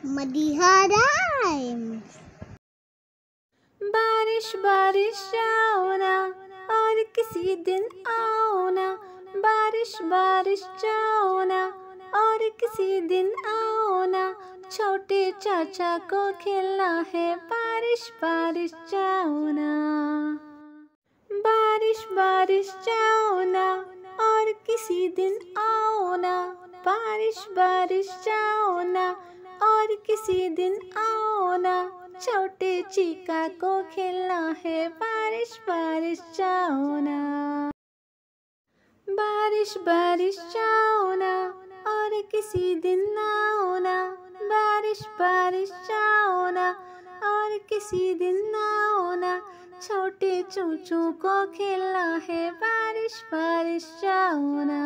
Madiha rhymes. बारिश बारिश जाओ ना और किसी दिन आओ ना, बारिश बारिश जाओ ना और किसी दिन आओ ना, छोटे चाचा को खेलना है बारिश बारिश जाओ ना। बारिश बारिश जाओ ना और किसी दिन आओ ना, बारिश बारिश जाओ ना और किसी दिन आओ ना, छोटे चीका को खेलना है बारिश बारिश जाओ ना। बारिश बारिश जाओ ना और किसी दिन आओ ना, बारिश बारिश जाओ ना और किसी दिन आओ ना, छोटे चूचू को खेलना है बारिश बारिश जाओ ना।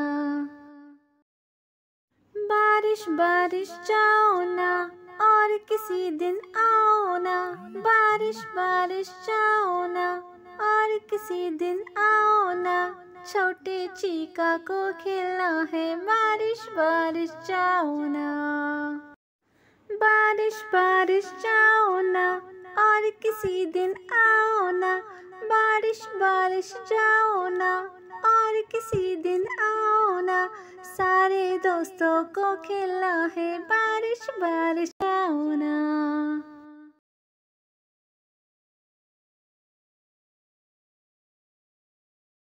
बारिश बारिश जाओ ना और किसी दिन आओ ना, बारिश बारिश जाओ ना और किसी दिन आओ ना, छोटे चीका को खेलना है बारिश बारिश जाओ ना। बारिश बारिश जाओ ना और किसी दिन आओ ना, बारिश बारिश जाओ ना और किसी दिन आओ ना, सारे दोस्तों को खेलना है बारिश बारिश जाओ ना।